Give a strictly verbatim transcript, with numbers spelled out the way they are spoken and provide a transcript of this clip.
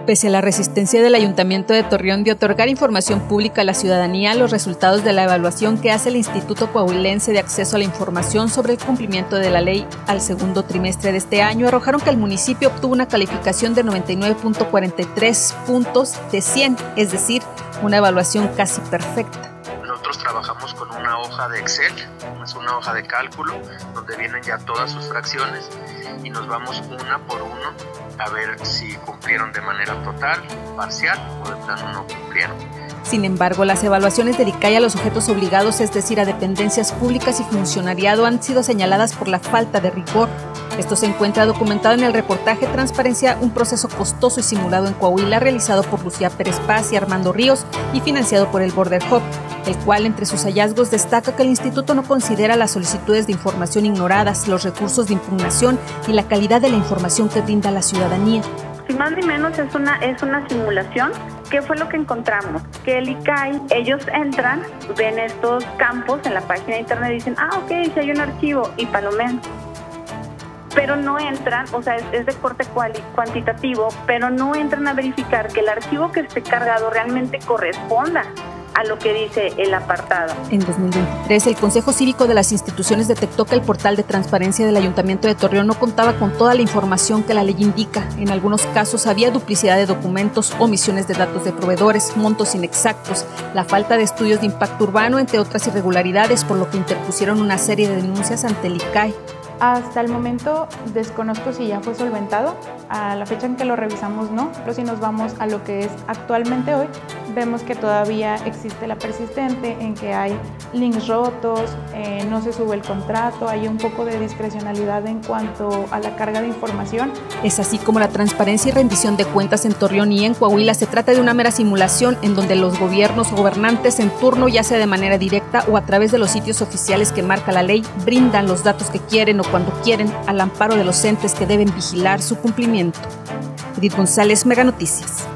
Pese a la resistencia del Ayuntamiento de Torreón de otorgar información pública a la ciudadanía, los resultados de la evaluación que hace el Instituto Coahuilense de Acceso a la Información sobre el cumplimiento de la ley al segundo trimestre de este año arrojaron que el municipio obtuvo una calificación de noventa y nueve punto cuarenta y tres puntos de cien, es decir, una evaluación casi perfecta. Nosotros trabajamos con una hoja de Excel, es una hoja de cálculo, donde vienen ya todas sus fracciones y nos vamos una por uno a ver si cumplieron de manera total, parcial o de plano no cumplieron. Sin embargo, las evaluaciones del I C A I a los sujetos obligados, es decir, a dependencias públicas y funcionariado, han sido señaladas por la falta de rigor. Esto se encuentra documentado en el reportaje Transparencia, un proceso costoso y simulado en Coahuila, realizado por Lucía Pérez Paz y Armando Ríos y financiado por el Border Hub, el cual entre sus hallazgos destaca que el instituto no considera las solicitudes de información ignoradas, los recursos de impugnación y la calidad de la información que brinda a la ciudadanía. Si más ni menos es una, es una simulación. ¿Qué fue lo que encontramos? Que el I C A I, ellos entran, ven estos campos en la página de internet y dicen, ah, ok, si hay un archivo, y palomean. Pero no entran, o sea, es, es de corte cuali, cuantitativo, pero no entran a verificar que el archivo que esté cargado realmente corresponda a lo que dice el apartado. En dos mil veintitrés, el Consejo Cívico de las Instituciones detectó que el portal de transparencia del Ayuntamiento de Torreón no contaba con toda la información que la ley indica. En algunos casos había duplicidad de documentos, omisiones de datos de proveedores, montos inexactos, la falta de estudios de impacto urbano, entre otras irregularidades, por lo que interpusieron una serie de denuncias ante el I C A I. Hasta el momento desconozco si ya fue solventado, a la fecha en que lo revisamos no, pero si nos vamos a lo que es actualmente hoy, vemos que todavía existe la persistente en que hay links rotos, eh, no se sube el contrato, hay un poco de discrecionalidad en cuanto a la carga de información. Es así como la transparencia y rendición de cuentas en Torreón y en Coahuila se trata de una mera simulación en donde los gobiernos o gobernantes en turno, ya sea de manera directa o a través de los sitios oficiales que marca la ley, brindan los datos que quieren o cuando quieren, al amparo de los entes que deben vigilar su cumplimiento. Edith González, Mega Noticias.